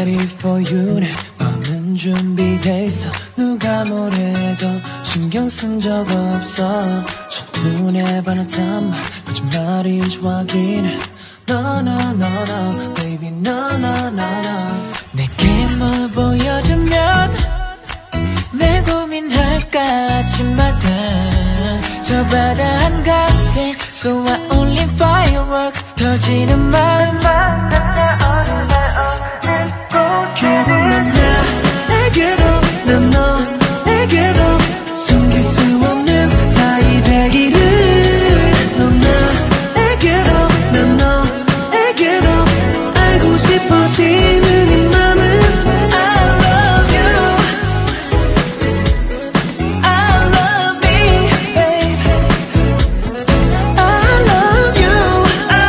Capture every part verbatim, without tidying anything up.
ready for you. 내 마음은 준비돼 있어. 누가 뭐래도 신경 쓴 적 없어. 첫눈에 반했단 말 거짓말인지 확인해. No no no no baby no no no no. 내게 뭘 보여주면 내 고민할까 아침마다 저 바다 한가운데 So I only firework 터지는 마음만 결국 넌 나에게로 난 너에게로 숨길 수 없는 사이 되기를. 넌 나에게로 난 너에게로 알고 싶어지는 이 맘은 I love you I love me babe I love you.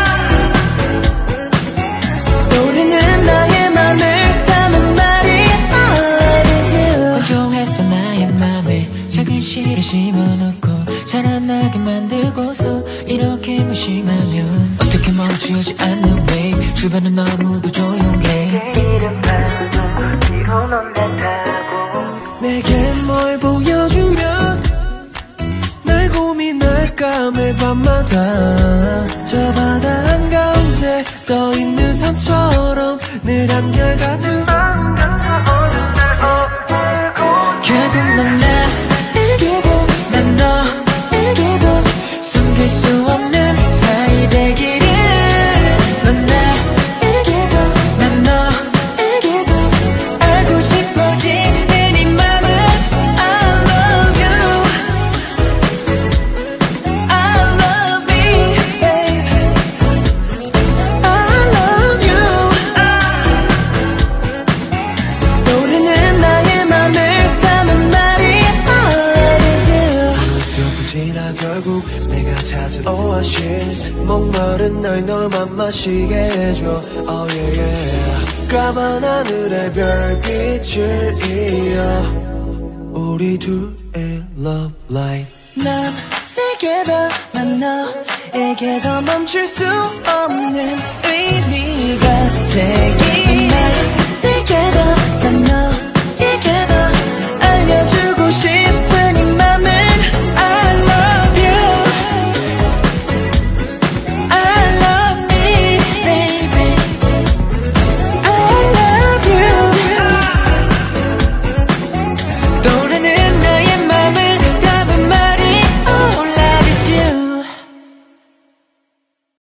떠오르는 나의 맘을 담은 말이 I love you. 건조했던 나의 맘에 작은 씨를 심어놓고 자라나게 만들고서 이렇게 무심하면 어떻게 멈추지 않는 way 주변은 너무도 조용해. 내게 뭘 보여주면 날 고민할까 매일 밤마다 저 바다 한가운데 떠있는 삶처럼 늘 한결같은 결국 넌 나에게도 난 너에게도 숨길 수 없는 사이 되기를. 넌 나에게도 난 너에게도 알고 싶어지는 이 맘은 I love you I love me babe I love you. 떠오르는 나의 맘을 담은 말이 I love you. 숲을 지나 결국 내가 찾은 오아시스 목마른 날 너만 마시게 해줘. Oh yeah yeah. 까만 하늘의 별빛을 이어 우리 둘의 love light. 난 내게도 난 너에게도 멈출 수 없는